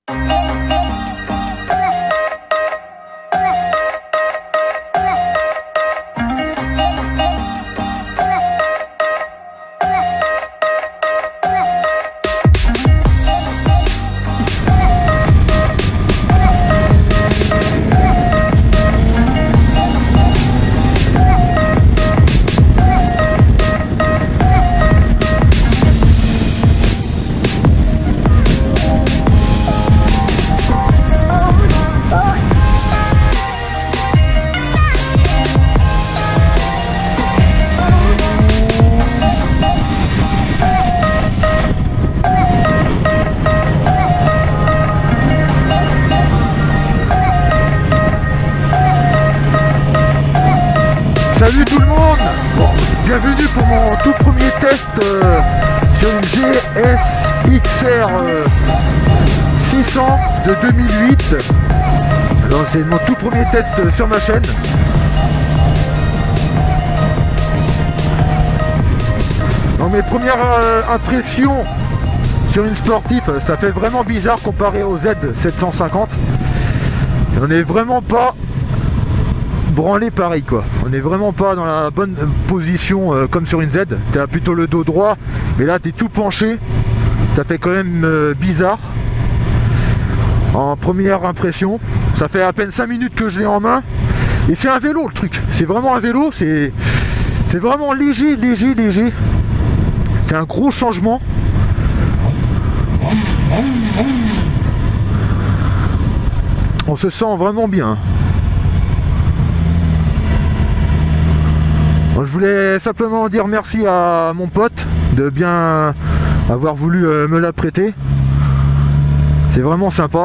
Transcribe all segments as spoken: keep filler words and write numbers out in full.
Salut tout le monde. Bon, bienvenue pour mon tout premier test euh, sur une G S X R euh, six cents de deux mille huit. Alors c'est mon tout premier test euh, sur ma chaîne. Dans mes premières euh, impressions sur une sportive, ça fait vraiment bizarre comparé au Z sept cent cinquante. On n'est vraiment pas branlé pareil quoi, on n'est vraiment pas dans la bonne position euh, comme sur une Z. Tu as plutôt le dos droit, mais là tu es tout penché, ça fait quand même euh, bizarre en première impression. Ça fait à peine cinq minutes que je l'ai en main et c'est un vélo le truc, c'est vraiment un vélo, c'est c'est vraiment léger, léger, léger. C'est un gros changement. On se sent vraiment bien. Je voulais simplement dire merci à mon pote de bien avoir voulu me la prêter. C'est vraiment sympa.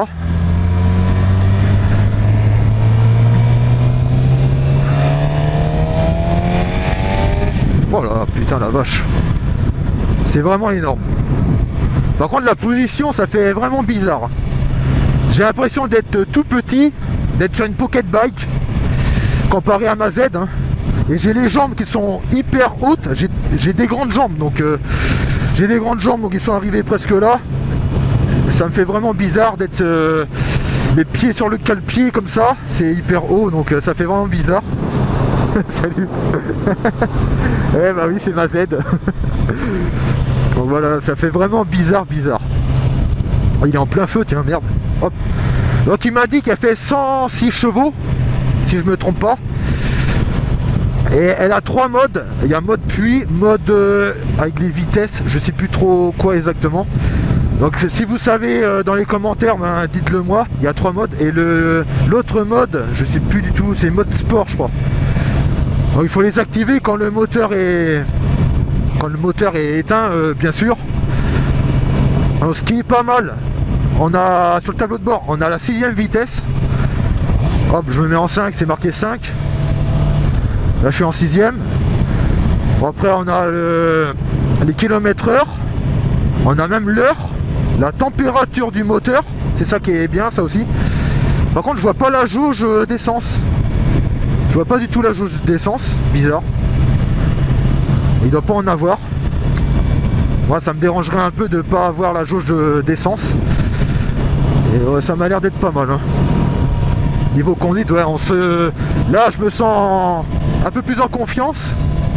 Voilà, putain la vache. C'est vraiment énorme. Par contre la position ça fait vraiment bizarre. J'ai l'impression d'être tout petit, d'être sur une pocket bike comparé à ma Z. Hein. Et j'ai les jambes qui sont hyper hautes, j'ai des grandes jambes, donc euh, j'ai des grandes jambes, donc ils sont arrivés presque là. Et ça me fait vraiment bizarre d'être euh, les pieds sur le cale-pied comme ça, c'est hyper haut, donc euh, ça fait vraiment bizarre. Salut. Eh bah oui, c'est ma Z. Donc voilà, ça fait vraiment bizarre, bizarre. Oh, il est en plein feu, tiens, merde. Hop. Donc il m'a dit qu'elle fait cent six chevaux, si je me trompe pas. Et elle a trois modes, il y a mode puits, mode euh, avec les vitesses, je sais plus trop quoi exactement. Donc si vous savez euh, dans les commentaires, ben, dites-le moi, il y a trois modes. Et le l'autre mode, je sais plus du tout, c'est mode sport je crois. Donc il faut les activer quand le moteur est quand le moteur est éteint, euh, bien sûr. Alors, ce qui est pas mal, on a sur le tableau de bord, on a la sixième vitesse. Hop, je me mets en cinq, c'est marqué cinq. Là je suis en sixième. Bon, après on a le, les kilomètres heure. On a même l'heure. La température du moteur. C'est ça qui est bien ça aussi. Par contre je vois pas la jauge d'essence. Je vois pas du tout la jauge d'essence. Bizarre. Il doit pas en avoir. Moi ça me dérangerait un peu de pas avoir la jauge d'essence. Et ouais, ça m'a l'air d'être pas mal hein. Niveau conduite, ouais, on se... Là je me sens un peu plus en confiance.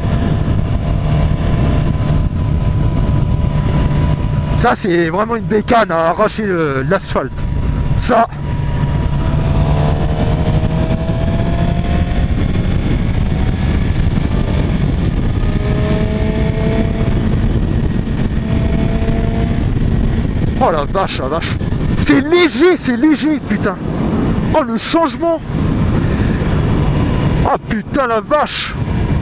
Ça c'est vraiment une bécane à arracher l'asphalte. Ça. Oh la vache, la vache. C'est léger, c'est léger, putain. Oh le changement. Oh putain la vache.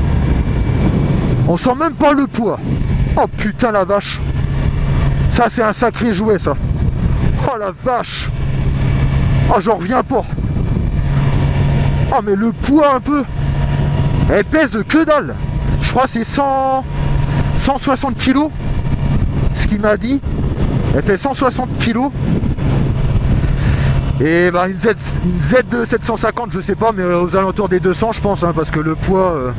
On sent même pas le poids. Oh putain la vache. Ça c'est un sacré jouet ça. Oh la vache. Oh j'en reviens pas. Oh mais le poids un peu. Elle pèse que dalle. Je crois que c'est cent... cent soixante kilos. Ce qu'il m'a dit. Elle fait cent soixante kilos. Et bah une Z, une Z sept cent cinquante je sais pas, mais aux alentours des deux cents je pense hein, parce que le poids euh...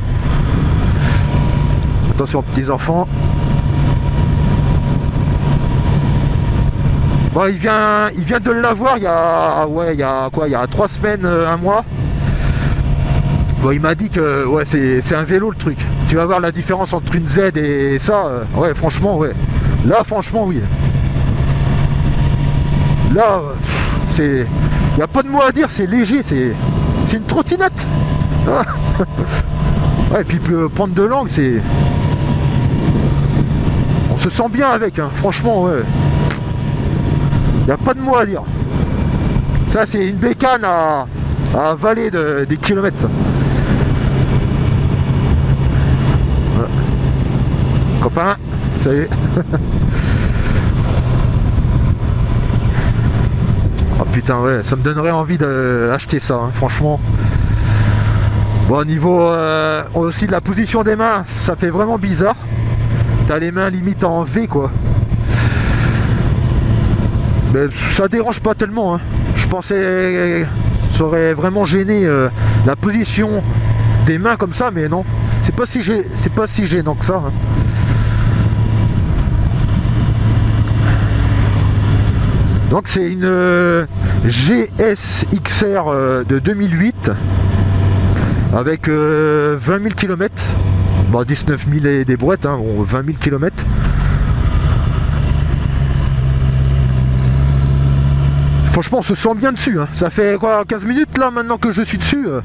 attention petits enfants. Bon, il vient, il vient de l'avoir il y a, ouais, il y a quoi, il y a trois semaines, un mois. Bon, il m'a dit que ouais, c'est un vélo le truc. Tu vas voir la différence entre une Z et ça. Euh, ouais, franchement, ouais. Là, franchement, oui. Là, c'est, il n'y a pas de mot à dire. C'est léger, c'est, c'est une trottinette. Ouais, et puis euh, prendre de l'angle, c'est, on se sent bien avec. Hein. Franchement, ouais. Il n'y a pas de mot à dire. Ça, c'est une bécane à, à avaler de, des kilomètres. Ouais. Copain, salut. Oh putain, ouais, ça me donnerait envie d'acheter ça, hein, franchement. Bon, au niveau euh, aussi de la position des mains, ça fait vraiment bizarre. T'as les mains limite en V, quoi. Mais ça dérange pas tellement, hein. Je pensais que ça aurait vraiment gêné euh, la position des mains comme ça, mais non. C'est pas si gê... c'est pas si gênant que ça. Hein. Donc c'est une euh, G S X R euh, de deux mille huit avec euh, vingt mille kilomètres. Bon, dix-neuf mille et des brouettes, hein, bon, vingt mille kilomètres. Franchement, on se sent bien dessus. Hein. Ça fait quoi, quinze minutes là maintenant que je suis dessus. Euh.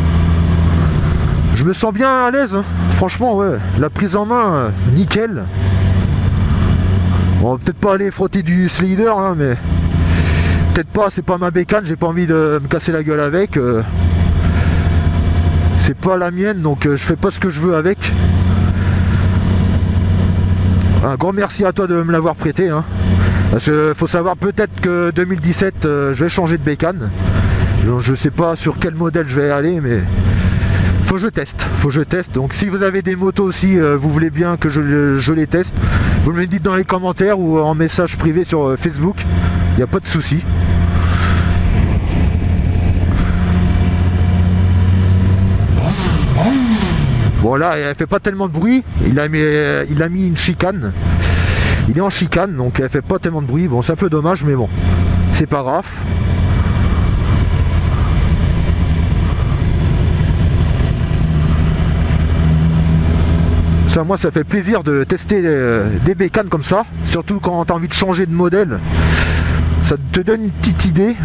Je me sens bien à l'aise. Hein. Franchement, ouais. La prise en main, euh, nickel. Bon, peut-être pas aller frotter du slider, hein, mais peut-être pas. C'est pas ma bécane. J'ai pas envie de me casser la gueule avec. Euh. C'est pas la mienne, donc euh, je fais pas ce que je veux avec. Un grand merci à toi de me l'avoir prêté. Hein. Parce qu'il faut savoir peut-être que deux mille dix-sept, euh, je vais changer de bécane. Donc, je sais pas sur quel modèle je vais aller, mais faut que je teste. Faut que je teste. Donc si vous avez des motos aussi, euh, vous voulez bien que je, je les teste, vous me le dites dans les commentaires ou en message privé sur euh, Facebook. Il n'y a pas de souci. Bon là, elle fait pas tellement de bruit. Il a mis, il a mis une chicane. Il est en chicane, donc elle fait pas tellement de bruit. Bon, c'est un peu dommage, mais bon, c'est pas grave. Ça, moi, ça fait plaisir de tester euh, des bécanes comme ça, surtout quand tu as envie de changer de modèle. Ça te donne une petite idée.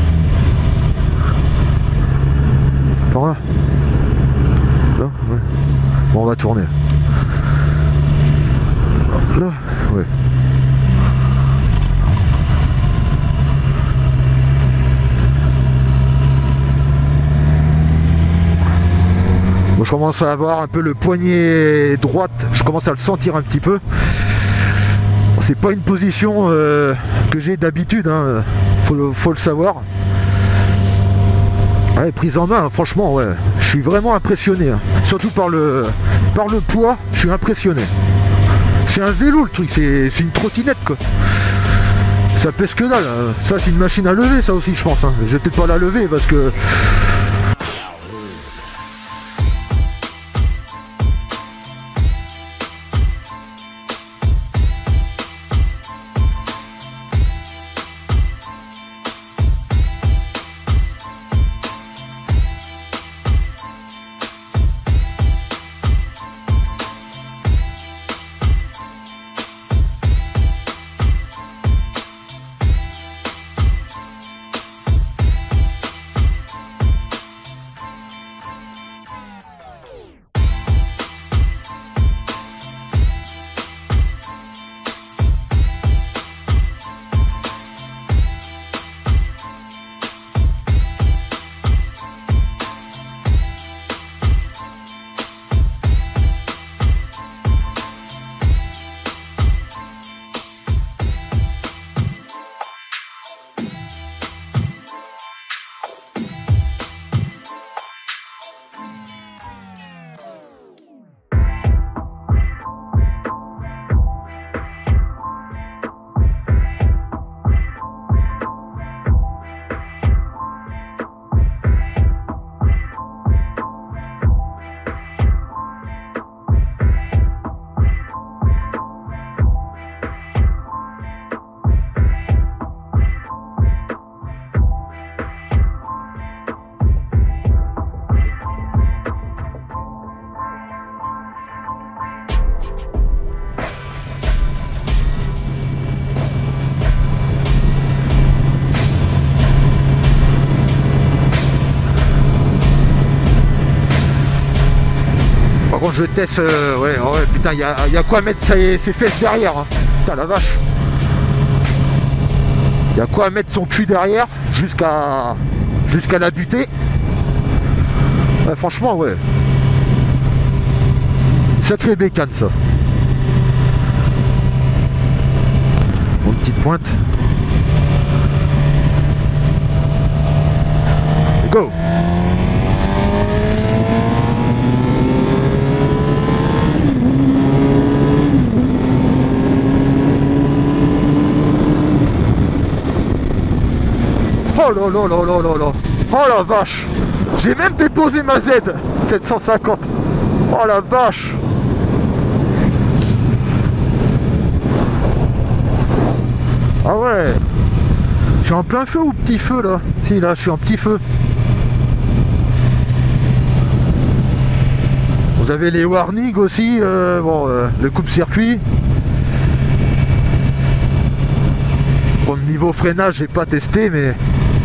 Voilà. Là, ouais. Bon, on va tourner. Là, ouais. Bon, je commence à avoir un peu le poignet droite, je commence à le sentir un petit peu. Bon, c'est pas une position euh, que j'ai d'habitude, hein. faut, le, faut le savoir. Ouais, prise en main, franchement, ouais, je suis vraiment impressionné, hein. Surtout par le, par le poids, je suis impressionné. C'est un vélo le truc, c'est une trottinette quoi. Ça pèse que dalle, hein. Ça c'est une machine à lever ça aussi je pense, hein. Je vais peut-être pas la lever parce que... je teste, euh, ouais, ouais, putain, il y a, y a quoi mettre ses, ses fesses derrière, hein. Putain, la vache. Il y a quoi mettre son cul derrière jusqu'à jusqu'à la buter. Ouais, franchement, ouais. Sacré bécane, ça. Bon, petite pointe. Et go. Oh là là là là là là. Oh la vache. J'ai même déposé ma Z sept cent cinquante. Oh la vache. Ah ouais. Je suis en plein feu ou petit feu là? Si, là je suis en petit feu. Vous avez les warnings aussi, euh, bon, euh, le coupe-circuit. Bon, niveau freinage, j'ai pas testé, mais...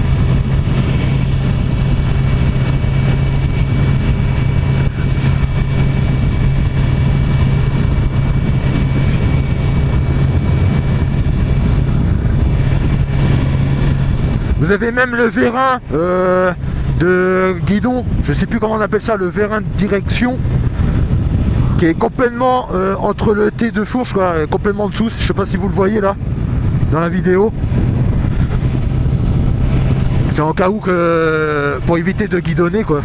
Vous avez même le vérin euh, de guidon, je sais plus comment on appelle ça, le vérin de direction, qui est complètement euh, entre le T de fourche, quoi, complètement en dessous. Je sais pas si vous le voyez là, dans la vidéo. C'est en cas où que, pour éviter de guidonner, quoi.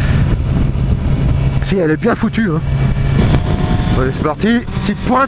Si, elle est bien foutue, hein. Allez, c'est parti, petite pointe.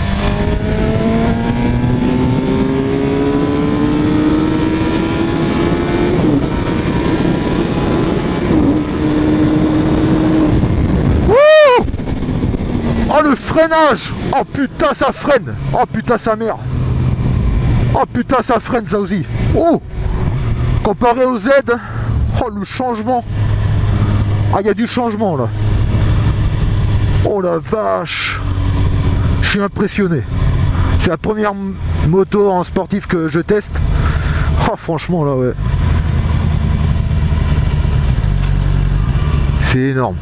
Oh le freinage! Oh putain ça freine! Oh putain sa mère! Oh putain ça freine ça aussi! Oh! Comparé au Z, oh le changement! Ah il y a du changement là! Oh la vache! Je suis impressionné! C'est la première moto en sportif que je teste. Oh franchement là ouais! C'est énorme!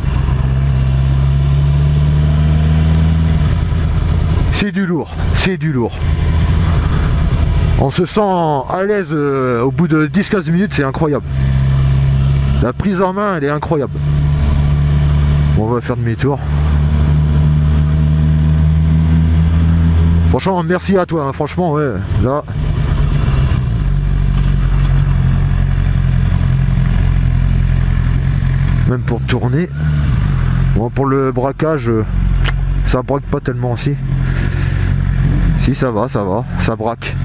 C'est du lourd, c'est du lourd. On se sent à l'aise euh, au bout de dix à quinze minutes, c'est incroyable. La prise en main, elle est incroyable. Bon, on va faire demi-tour. Franchement, merci à toi, hein. Franchement, ouais, là... Même pour tourner. Bon, pour le braquage, ça braque pas tellement aussi. Si ça va, ça va, ça braque.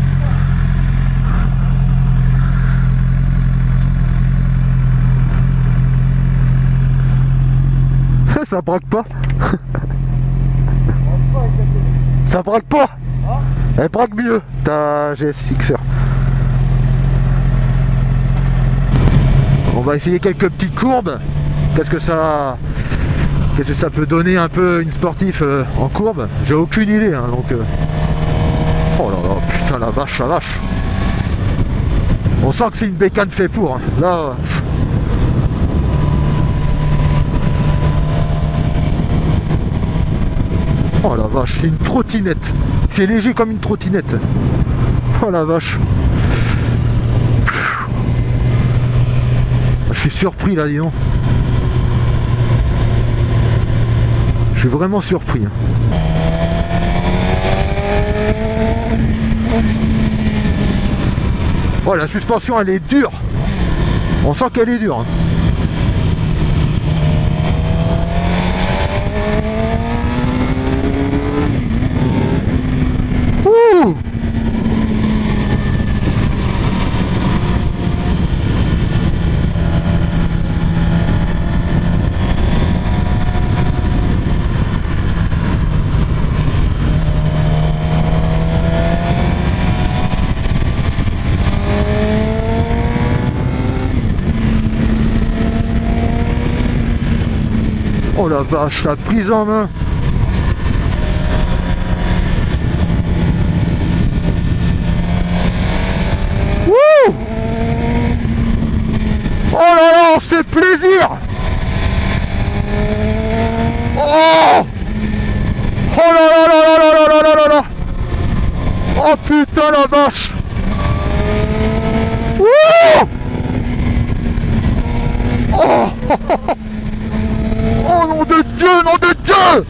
Ça braque pas. Ça braque pas. Elle braque mieux, ta G S X R. On va essayer quelques petites courbes. Qu'est-ce que ça... Qu'est-ce que ça peut donner un peu une sportive euh, en courbe? J'ai aucune idée, hein, donc... Euh... Oh là là, putain la vache, la vache. On sent que c'est une bécane fait pour, hein. Là... Pff. Oh la vache, c'est une trottinette. C'est léger comme une trottinette. Oh la vache. Je suis surpris là, dis donc. Je suis vraiment surpris. Oh, la suspension, elle est dure. On sent qu'elle est dure. Ouh! Oh la vache, la prise en main. Wouh! Oh là là, on se fait plaisir. Oh vache! Ouh! Oh! Oh nom de Dieu, nom de Dieu!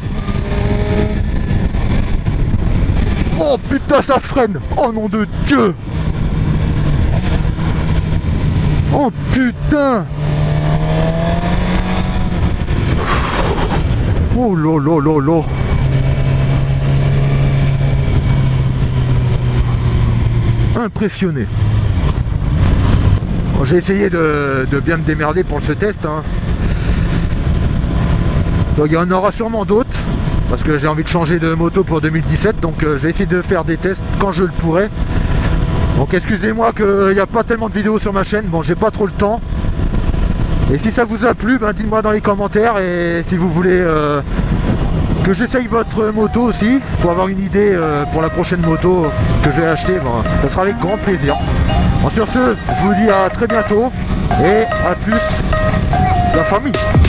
Oh putain, ça freine! Oh nom de Dieu! Oh putain! Oh là là là là! Impressionné. Bon, j'ai essayé de, de bien me démerder pour ce test. Hein. Donc il y en aura sûrement d'autres. Parce que j'ai envie de changer de moto pour deux mille dix-sept. Donc euh, j'ai essayé de faire des tests quand je le pourrai. Donc excusez-moi qu'il n'y a pas tellement de vidéos sur ma chaîne. Bon, j'ai pas trop le temps. Et si ça vous a plu, ben, dites-moi dans les commentaires. Et si vous voulez euh, que j'essaye votre moto aussi, pour avoir une idée euh, pour la prochaine moto que je vais acheter, ben, ça sera avec grand plaisir. Bon, sur ce, je vous dis à très bientôt. Et à plus, la famille.